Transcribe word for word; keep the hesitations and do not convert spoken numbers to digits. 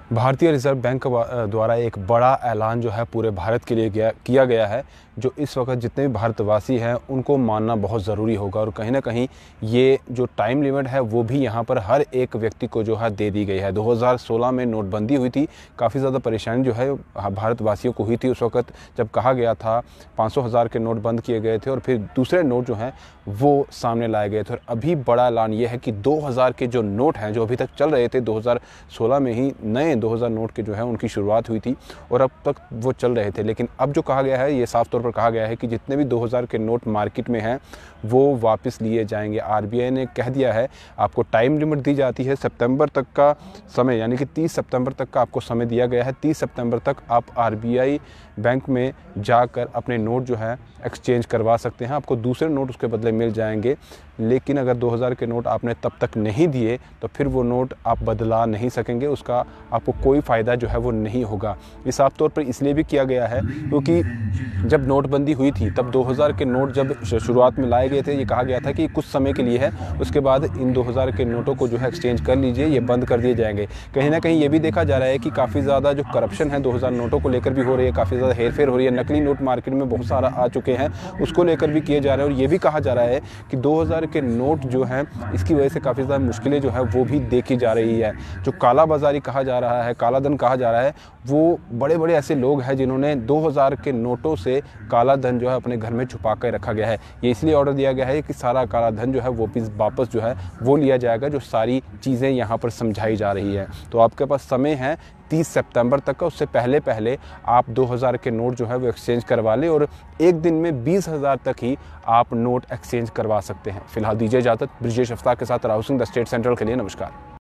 भारतीय reserve bank द्वारा एक बड़ा ऐलान जो है पूरे भारत के लिए गया किया गया है, जो इस वक्त जितने भी भारतवासी हैं उनको मानना बहुत ज़रूरी होगा। और कहीं ना कहीं ये जो टाइम लिमिट है वो भी यहाँ पर हर एक व्यक्ति को जो है दे दी गई है। दो हज़ार सोलह में नोटबंदी हुई थी, काफ़ी ज़्यादा परेशानी जो है भारतवासियों को हुई थी उस वक्त, जब कहा गया था पाँच सौ हज़ार के नोट बंद किए गए थे और फिर दूसरे नोट जो हैं वो सामने लाए गए थे। और अभी बड़ा ऐलान ये है कि दो हज़ार के जो नोट हैं जो अभी तक चल रहे थे, दो हज़ार सोलह में ही नए दो हज़ार नोट के जो है उनकी शुरुआत हुई थी और अब तक वो चल रहे थे, लेकिन अब जो कहा गया है, ये साफ तौर पर कहा गया है कि जितने भी दो हज़ार के नोट मार्केट में हैं वो वापस लिए जाएंगे। आरबीआई ने कह दिया है, आपको टाइम लिमिट दी जाती है सितंबर तक का समय, यानी कि तीस सितंबर तक का आपको समय दिया गया है। तीस सितंबर तक आप आरबीआई बैंक में जाकर अपने नोट जो है एक्सचेंज करवा सकते हैं, आपको दूसरे नोट उसके बदले मिल जाएंगे। लेकिन अगर दो हज़ार के नोट आपने तब तक नहीं दिए तो फिर वो नोट आप बदला नहीं सकेंगे, उसका आपको कोई फ़ायदा जो है वो नहीं होगा। ये साफ तौर पर इसलिए भी किया गया है क्योंकि जब नोटबंदी हुई थी तब दो हज़ार के नोट जब शुरुआत में लाए गए थे, ये कहा गया था कि कुछ समय के लिए है, उसके बाद इन दो हज़ार के नोटों को जो है एक्सचेंज कर लीजिए, ये बंद कर दिए जाएंगे। कहीं ना कहीं ये भी देखा जा रहा है कि काफ़ी ज़्यादा जो करप्शन है दो हज़ार नोटों को लेकर भी हो रही है, काफ़ी ज़्यादा हेरफेर हो रही है, नकली नोट मार्केट में बहुत सारा आ चुके हैं, उसको लेकर भी किए जा रहे हैं। और ये भी कहा जा रहा है कि दो हज़ार के नोट जो हैं इसकी वजह से काफ़ी ज़्यादा मुश्किलें जो है वो भी देखी जा रही है। जो काला बाजारी कहा जा रहा है, काला धन कहा जा रहा है, वो बड़े बड़े ऐसे लोग हैं जिन्होंने दो हज़ार के नोटों से काला धन जो है अपने घर में छुपा कर रखा गया है। ये इसलिए ऑर्डर दिया गया है कि सारा काला धन जो है वो वापस जो है वो लिया जाएगा, जो सारी चीज़ें यहाँ पर समझाई जा रही है। तो आपके पास समय है तीस सितंबर तक का, उससे पहले पहले आप दो हज़ार के नोट जो है वो एक्सचेंज करवा लें और एक दिन में बीस हज़ार तक ही आप नोट एक्सचेंज करवा सकते हैं। फिलहाल दीजिए इजाज़त। ब्रिजेश अफ्तार के साथ Rahul Singh, the state central के लिए। नमस्कार।